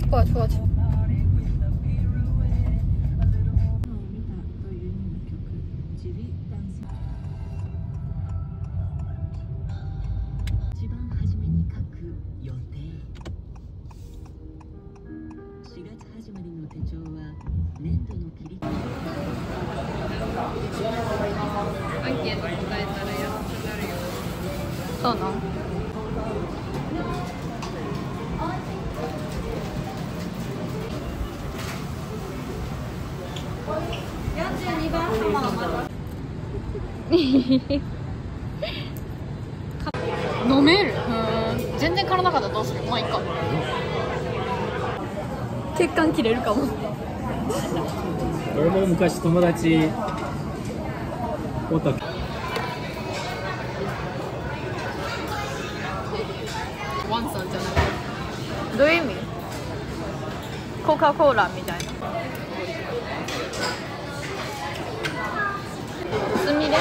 watch, watch.そうなん？42番様。飲める？全然体なかったらどうする？まあいいか。血管切れるかも。 俺も昔友達おった。 ワンさんじゃない。どういう意味？コカ・コーラみたいな。すみれ？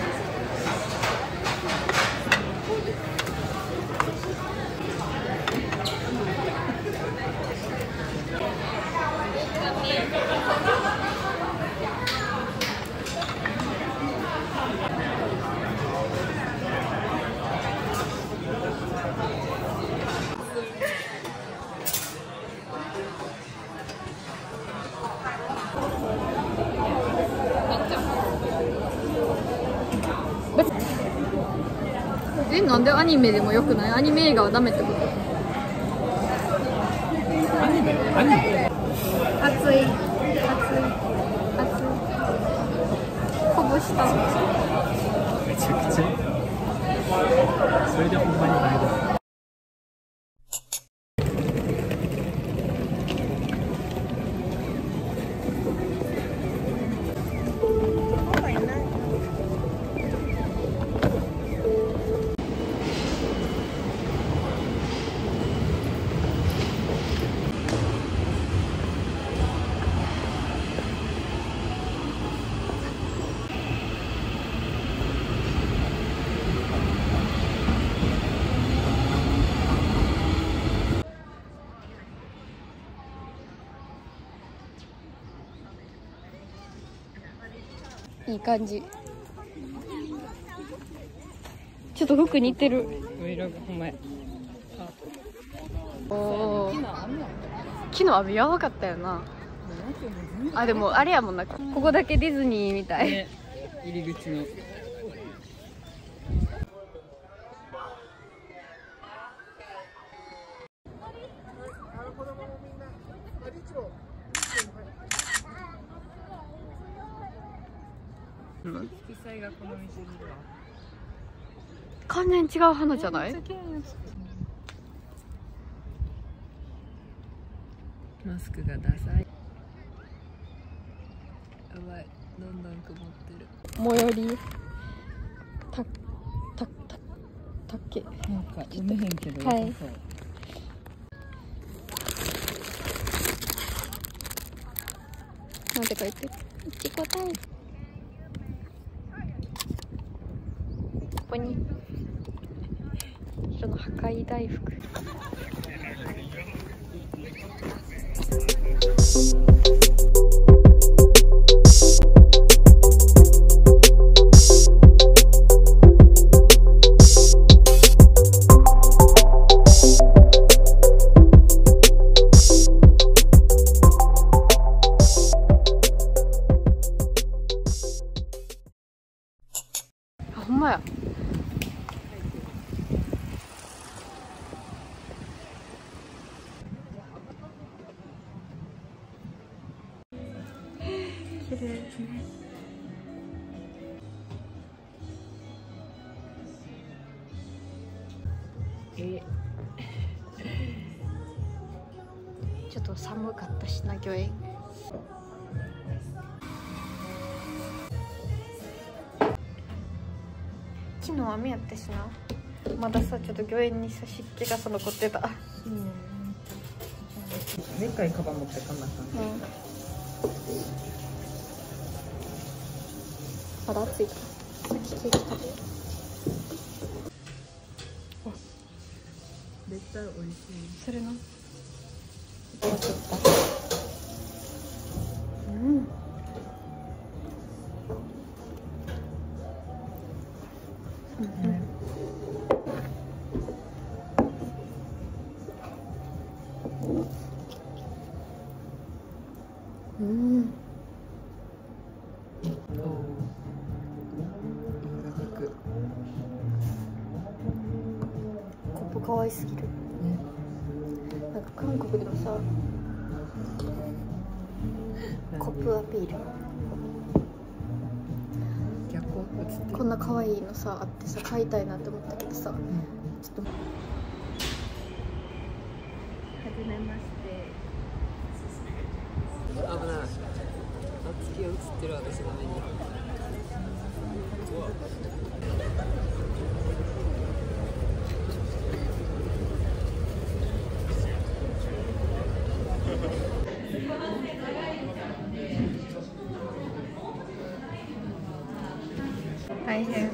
なんでアニメでもよくない？アニメ映画はダメってこと？ アニメ熱いこぼした。 めちゃくちゃそれでほんまにないだ。 いい感じ。ちょっと服似てる。 ほんまや。 おー、昨日雨やばかったよな。あ、でもあれやもんな、ここだけディズニーみたい、ね、 入り口の色彩がこの水には完全違う花じゃない？ マスクがダサい。やばい、どんどん曇ってる。 最寄りたっけなんか読めへんけど、 はい、なんて書いてる？いちご大福。ここに白の破壊大福。あ、ほんまや。綺麗ですね。ちょっと寒かったしな、御苑。昨日雨やったしな。まださ、ちょっと御苑にさ、湿気が残ってた。 でっかいカバン持ってかなあかん。 まだ暑いから。先ケーキ食べよう。 絶対美味しい。 それな。 コップ可愛すぎる。なんか韓国でもさ、コップアピール。こんな可愛いのさあってさ買いたいなって思ったけどさ、ちょっと。はじめまして。 危ない。月が映ってる私の目に。 大変。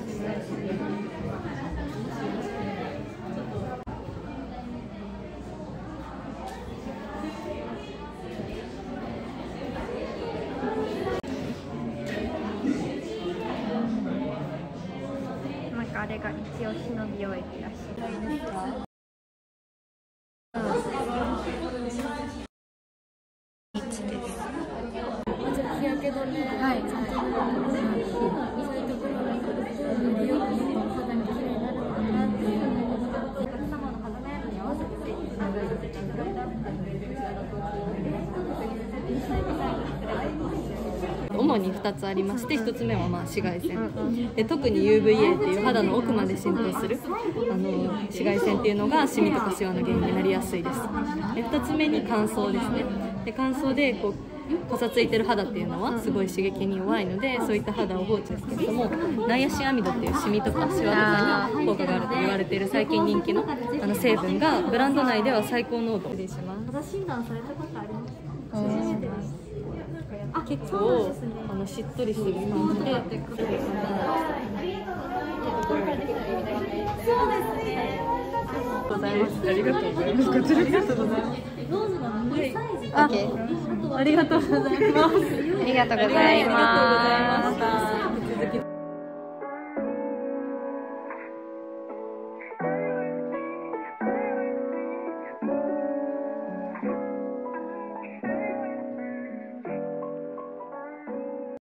なんかあれが一押しの美容液らしいですか。 日焼け止め、 はい。 そういうところに美容液の肌に綺麗になるのかなっていうのをお客様の肌悩みに合わせて考えさせていただいた主に2つありまして、1つ目は紫外線で、特に UVA っていう肌の奥まで浸透する紫外線っていうのがシミとかシワの原因になりやすいです。で2つ目に乾燥ですね。で乾燥でこうパサついてる肌っていうのはすごい刺激に弱いので、そういった肌を放置ですけれども、ナイアシンアミドっていうシミとかシワとかに効果があると言われている最近人気の成分がブランド内では最高濃度。失礼します。肌診断されたことありますか？初めてです。結構しっとりする感じで。そうですね。ございます。ありがとうございます。こちらありがとうございます。ローズのミニサイズ。ありがとうございます。 ありがとうございます。